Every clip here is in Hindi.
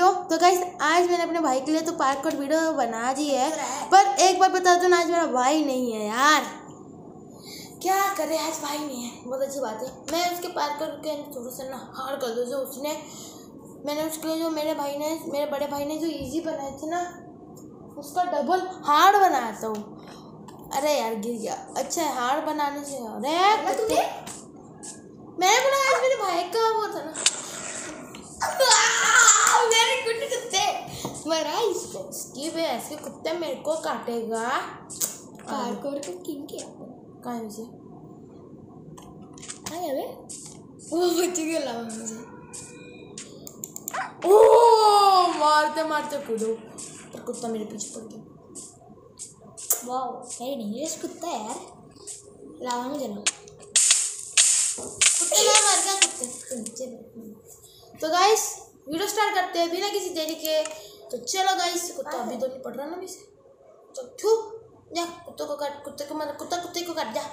तो गाइस आज मैंने अपने भाई के लिए तो पार्कोर वीडियो बना दी है, पर एक बार बता दो ना, आज मेरा भाई नहीं है यार। क्या करे, आज भाई नहीं है। बहुत अच्छी बात है, मैं उसके पार्कोर के थोड़ा सा ना हार्ड कर दूँ। जो मैंने उसके लिए, जो मेरे बड़े भाई ने जो इजी बनाए थे ना, उसका डबल हार्ड बनाता हूँ। अरे यार गिर गया। अच्छा है, हार्ड बनाने से। अरे मैंने बोला आज मेरे भाई का वो था ना, मेरे गुड कुत्ते मरा इसको। ऐसे कुत्ते मेरे को काटेगा। पार्कोर का किंग क्या कहाँ है मुझे? कहाँ है वो बच्चे के अलावा मुझे? ओह मारते मारते कूदो, पर कुत्ता मेरे पीछे पड़ गया। वाओ मेरी डेंजरस कुत्ता है यार। लावा में जना कुत्ते ना मार गया कुत्ते। तो गाइस वीडियो स्टार्ट करते हैं बिना किसी देरी के। तो चलो गाइस, कुत्ता अभी तो नहीं पड़ रहा ना मुझे, तो ठू जा कुत्ते को काट। कुत्ते को काट जा।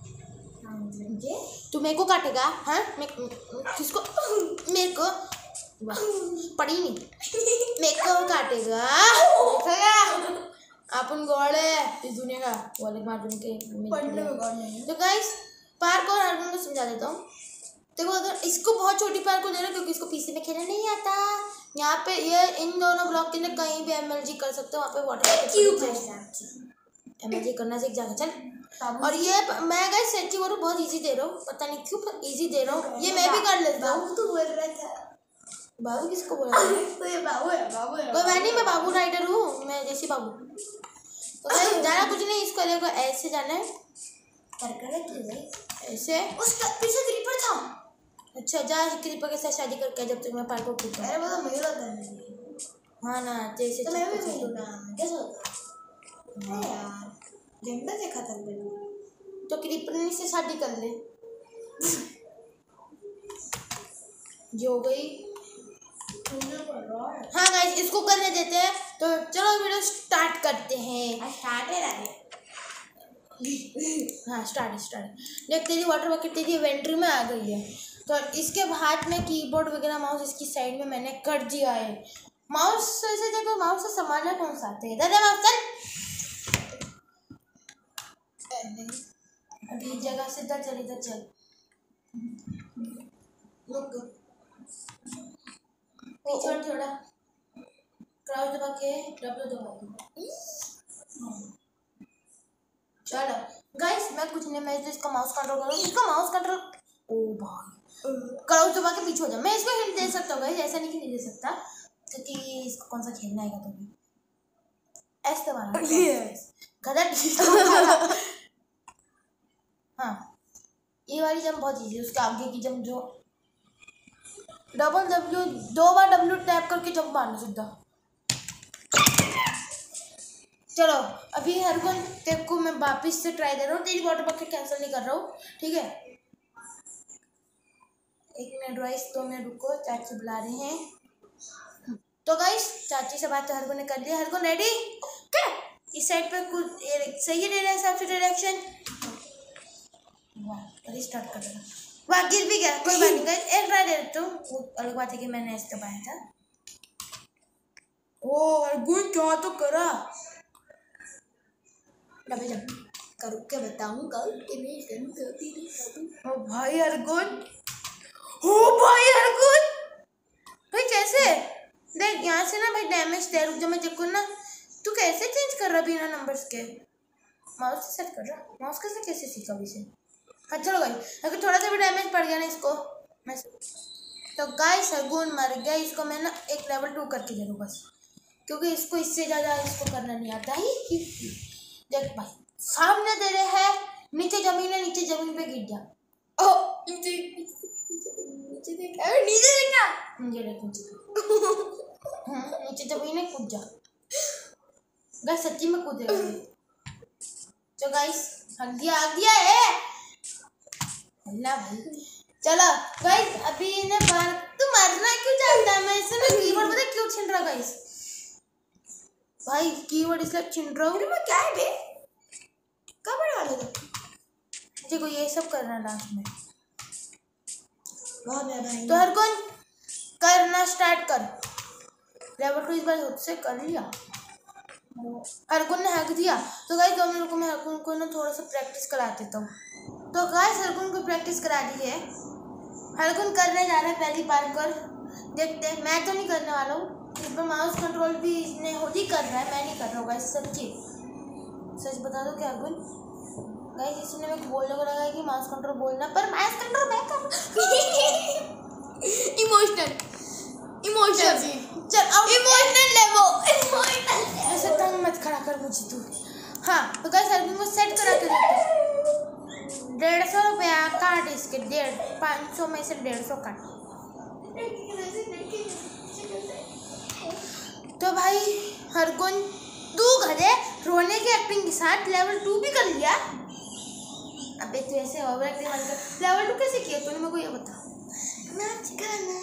तू मेरे को काटेगा? हाँ किसको? मेरे को पड़ी नहीं, मेरे को काटेगा। अपन गोड़े इस दुनिया का वाले मार के। तो गाइस पार्कोर हरगुन को समझा देता हूँ। देखो, अगर इसको बहुत छोटी पार्क को दे रहा, क्योंकि इसको पीसी में खेलना नहीं आता। यहाँ पे ये इन दोनों ब्लॉक के अंदर कहीं भी एमएलजी कर सकते हो। वहाँ पे वाटर एमएलजी करना सीख जाएगा। चल, और ये मैं गाइस सच्ची बोलूं बहुत इजी दे रहा हूँ, पता नहीं क्यों पर इजी दे रहा हूँ। ये मैं भी कर लेता हूँ। बाबू तो बोल रहा था। बाबू किसको बोल रहा है? तो ये बाबू है। कोई बात नहीं, मैं बाबू राइडर हूँ, मैं जैसी बाबू। तो जाना कुछ नहीं, इसको देखो ऐसे जाना है। ऐसे उसका पीछे क्रीपर था। अच्छा जा क्रीपर के साथ शादी करके जब तक मैं पार्कोर कूदता हूँ। अरे वो तो मेरा था। हाँ ना, जैसे तो मैं भी मिलूंगा। कैसे होता है यार? जेंडर देखा था मैंने। तो क्रीपर से शादी कर ले जो हो गई। हाँ गाइस इसको करने देते हैं। तो चलो वीडियो स्टार्ट करते हैं। स्टार्ट है हाँ स्टार्ट। देख तेरी वाटर बकेट तेरी इन्वेंट्री में आ गई है। तो इसके हाथ में कीबोर्ड वगैरह माउस इसकी साइड में मैंने कर दिया है। माउस ऐसे देखो, माउस से सामान कौन सा आते हैं? दादा माउस चल, अभी जगह से इधर चल। पीछे थोड़ा क्राउच दबा के डब्ल्यू दबा। चलो गाइस मैं कुछ नहीं, मैं इसका माउस कंट्रोल करूँ। इसका माउस कंट्रोल ओ भाई क्राउच दबा के पीछे हो जा। मैं इसको हिंट दे सकता हूँ गाइस, ऐसा नहीं कि नहीं दे सकता, क्योंकि इसको कौन सा खेलना है तो भी ऐसे दबाना गलत। हाँ ये वाली जंप बहुत इजी है। उसके आगे की जंप जो डबल डब्ल्यू, 2 बार डब्ल्यू टैप करके जंप मारना सीधा। चलो अभी हरगुन तेरे को मैं वापिस से ट्राई दे रहा हूँ। तेरी वाटर बकेट कैंसिल नहीं कर रहा हूँ, ठीक है? एक मिनट गाइस, 2 मिनट रुको, चाची बुला रहे हैं। तो गाइस चाची से बात तो हरगुन ने कर लिया। हरगुन रेडी? क्या इस साइड पे कुछ सही दे रहा है हिसाब से डायरेक्शन? वाह स्टार्ट कर देना। वाह गिर भी गया, कोई बात नहीं गाइस, एक ट्राई दे देता हूँ। वो अलग बात है कि मैंने ऐसे दबाया था। ओ हरगुन क्या तो करा। करूँ क्या बताऊंगा कि नहीं करूँ। ओ भाई हरगुन, भाई कैसे? देख यहाँ से ना भाई डैमेज दे। रुक जा मैं देखूँ ना। तू कैसे चेंज कर रहा बिना नंबर्स के? माउस से सेट कर रहा। माउस कैसे सीखा अभी से? हाँ चलो भाई, अगर थोड़ा सा भी डैमेज पड़ गया ना इसको मैं तो गाइस हरगुन मर गया। इसको मैं ना एक लेवल 2 करके दे दूँ बस, क्योंकि इसको इससे ज़्यादा इसको करना नहीं आता ही। देख भाई सामने दे रहे हैं, नीचे जमीन है, नीचे जमीन पे गिर जा। ओ नीचे देख, अरे नीचे देखना, नीचे देख नीचे जमीन है, कूद जा। गाइस सच्ची में कूद रहे हैं। तो गाइस आ गया है अल्लाह भाई। चलो गाइस अभी इन्हें बार तू मरना क्यों चाहता है? मैं इसे ना कीबोर्ड पता क्यों छीन रहा गाइस? भाई कीबोर्ड इसलिए छीन रहा हूँ। मैं क्या है बे? कब बड़े वाले थे? देखो ये सब करना लास्ट में बहुत ज्यादा है। तो हरगुन करना स्टार्ट कर। लेवल 2 इस बार खुद से कर लिया। हरगुन ने हैक दिया। तो गाइस 2 मिनट को मैं हरगुन को ना थोड़ा सा प्रैक्टिस करा देता हूँ। तो गाइस हरगुन को प्रैक्टिस करा दी है। हरगुन करने जा रहा है पहली बार कर, देखते हैं। मैं तो नहीं करने वाला हूँ, इस पर माउस कंट्रोल भी इसने खुद ही कर रहा है, मैं नहीं कर रहा हूँ गाइस। सच बता दो क्या हरगुन गाइस, इसने मेरे को बोलने को लगा कि माउस कंट्रोल बोलना, पर माउस कंट्रोल मैं कर इमोशनल ऐसे तंग मत खड़ा कर मुझे तू। हाँ तो गाइस हरगुन को सेट करा के देते हैं। 150 रुपया काट इसके, 500 में से 150 काट। तो भाई हरगुन तू घरे रोने की एक्टिंग के साथ लेवल 2 भी कर लिया। अबे तू ऐसे ओवर एक्टिंग मत कर। लेवल 2 कैसे किया तूने, मेरे को ये बता। नाच गाना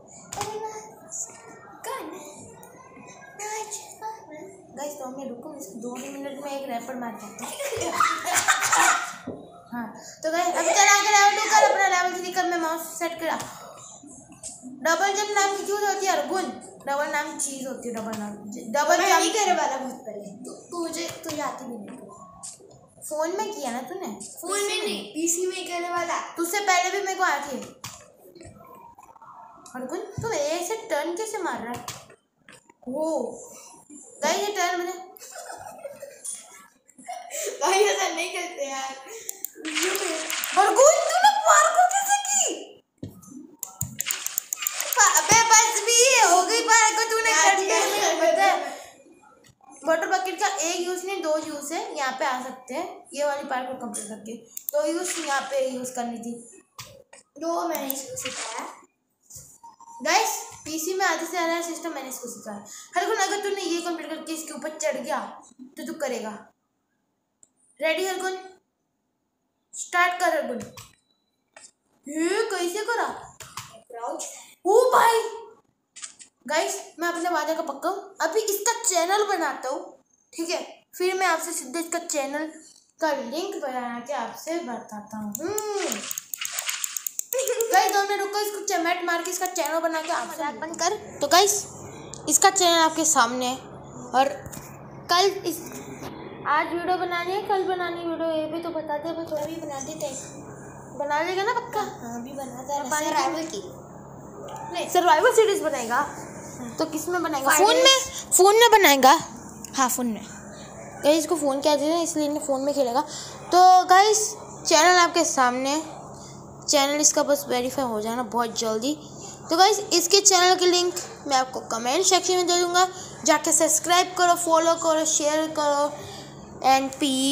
गाइस 2 मिनट रुको, इसको 2 मिनट में एक रैपर मार देता हूँ। हाँ तो गाइस अभी चला के लेवल 2 कर, अपना लेवल 3 कर। मैं माउस सेट करा। डबल जंप नाम की चीज होती है हरगुन, डबल नाम चीज होती है। डबल जंप नहीं करे वाला बहुत पहले तुझे आती भी नहीं। फोन में किया ना तूने, फोन में नहीं पीसी में करने वाला, तुझसे पहले भी मेरे को आती है। हरगुन तू ऐसे टर्न कैसे मार रहा है? वो गाइस ये टर्न मैंने भाई ऐसा नहीं करते यार। हरगुन तूने पार्कोर कैसे की? अबे बस भी हो गई पार्कोर, तूने कर दिया। पता है वाटर बकेट का एक यूज नहीं 2 यूज है, यहाँ पे आ सकते हैं। ये वाली पार्कोर कंप्लीट करके 2 यूज यहाँ पे यूज करनी थी, 2 मैंने इसको सिखाया गाइस। पीसी में आधे से ज़्यादा सिस्टम मैंने इसको सिखाया। हरगुन अगर तूने ये कंप्लीट करके इसके ऊपर चढ़ गया तो तू करेगा। रेडी हरगुन, स्टार्ट कर हरगुन। ये कैसे करा? ओ भाई गाइस मैं अपने वादे का पक्का हूँ, अभी इसका चैनल बनाता हूँ, ठीक है? फिर मैं आपसे सीधे इसका चैनल का लिंक बना के आपसे बताता हूँ। गाइस 2 मिनट रुको, इसको चैट मार के इसका चैनल बना के आपसे बंद कर। तो गाइस इसका चैनल आपके सामने है, और कल आज वीडियो बनानी है, कल बनानी वीडियो, ये भी तो बता दे। बस अभी बना देते, बना लेगा ना पक्का? हाँ अभी बनाता है। सर्वाइवल सीरीज बनाएगा तो किस में बनाएगा? फोन में बनाएगा। हाँ फ़ोन में। गाइस इसको फ़ोन क्या देते हैं इसलिए फ़ोन में खेलेगा। तो गाइस चैनल आपके सामने, चैनल इसका बस वेरीफाई हो जाना बहुत जल्दी। तो गाइस इसके चैनल की लिंक मैं आपको कमेंट सेक्शन में दे दूँगा, जाके सब्सक्राइब करो, फॉलो करो, शेयर करो। एंड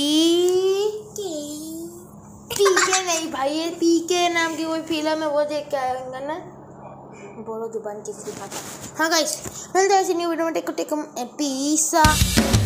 पीके नहीं भाई, ये पीके नाम की कोई फिल्म है, वो देख के आएगा ना। बोलो जुबान किसकी बात। हाँ गाइस मिलते हैं ऐसी न्यू वीडियो में। टेक पीसा।